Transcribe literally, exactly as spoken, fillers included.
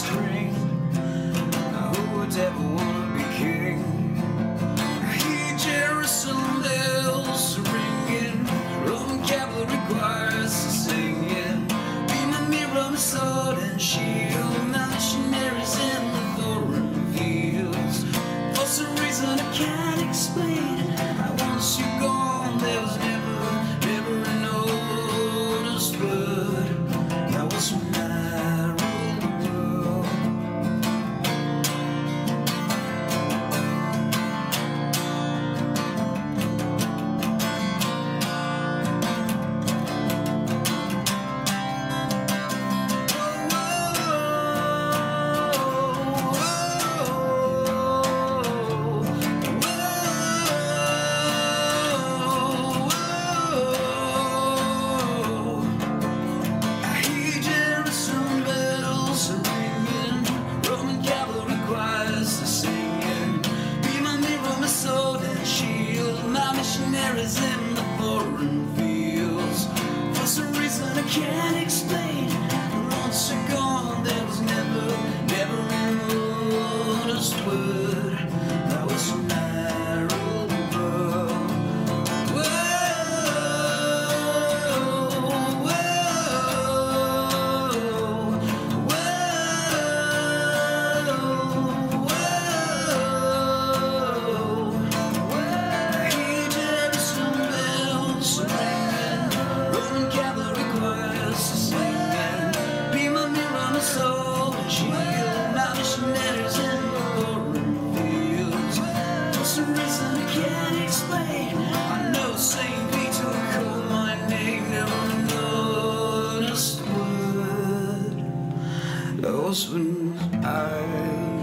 string. Who would ever wanna be king? I hear Jerusalem bells ringing, Roman cavalry choirs singing. Be my mirror, my sword and shield, my missionaries in the foreign fields. For some reason I can't explain, I once you gone, there was never, never an honest word. That was when I ruled the world. Missionaries in the foreign fields. For some reason I can't explain, once you're gone, there was never, never an honest word. That was when I ruled the world. Whoa, whoa, whoa, whoa. Roman cavalry choirs singing. Be my mirror, my soul and shield, my missionaries in the foreign fields. For some reason I can't explain, I know Saint Peter called my name, never an honest word. That was when I